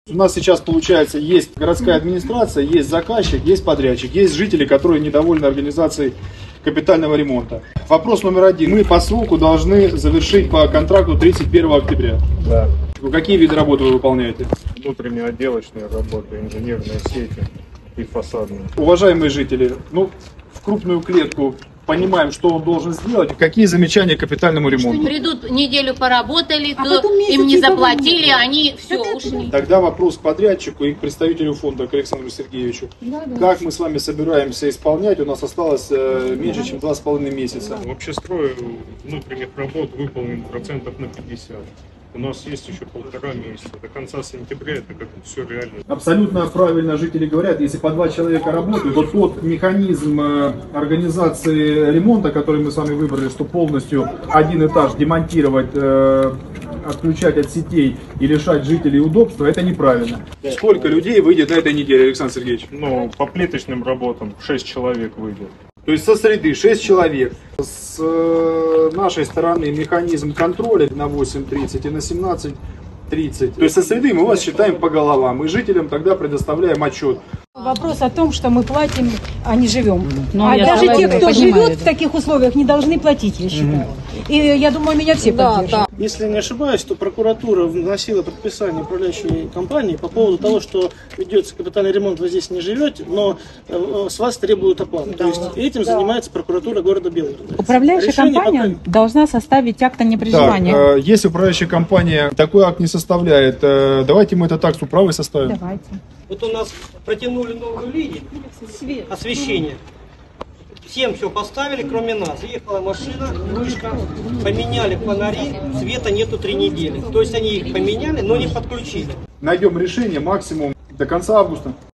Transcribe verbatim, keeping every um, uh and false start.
У нас сейчас получается есть городская администрация, есть заказчик, есть подрядчик, есть жители, которые недовольны организацией капитального ремонта. Вопрос номер один. Мы по сроку должны завершить по контракту тридцать первого октября. Да. Какие виды работы вы выполняете? Внутренние отделочные работы, инженерные сети и фасадные. Уважаемые жители, ну, в крупную клетку понимаем, что он должен сделать. Какие замечания к капитальному ремонту? Придут, неделю поработали, А то им не заплатили, они все ушли. Тогда вопрос к подрядчику и к представителю фонда, к Александру Сергеевичу. Да, да. Как мы с вами собираемся исполнять? У нас осталось э, меньше, чем два с половиной месяца. В общестрое внутренних работ выполнен процентов на пятьдесят. У нас есть еще полтора месяца. До конца сентября это как все реально. Абсолютно правильно жители говорят, если по два человека работают, то тот механизм э, организации ремонта, который мы с вами выбрали, что полностью один этаж демонтировать, э, отключать от сетей и лишать жителей удобства, это неправильно. Сколько людей выйдет на этой неделе, Александр Сергеевич? Ну, по плиточным работам шесть человек выйдет. То есть со среды шесть человек. С э, нашей стороны механизм контроля на восемь тридцать и на семнадцать тридцать. То есть со среды мы вас считаем по головам. И жителям тогда предоставляем отчет. Вопрос о том, что мы платим, а не живем. Но а я даже те, кто понимаю, живет да. в таких условиях, не должны платить, я считаю. И я думаю, меня все поддержат. Если не ошибаюсь, то прокуратура вносила предписание управляющей компании по поводу того, что ведется капитальный ремонт, вы здесь не живете, но э, с вас требуют оплату. То есть этим занимается прокуратура города Белгорода. Управляющая Решение компания пока... должна составить акт о неприживании. Так, э, если управляющая компания такой акт не составляет, э, давайте мы этот акт с управой составим. Давайте. Вот у нас протянули новую линию освещения. Всем все поставили, кроме нас. Ехала машина, вышка, поменяли фонари, света нету три недели. То есть они их поменяли, но не подключили. Найдем решение максимум до конца августа.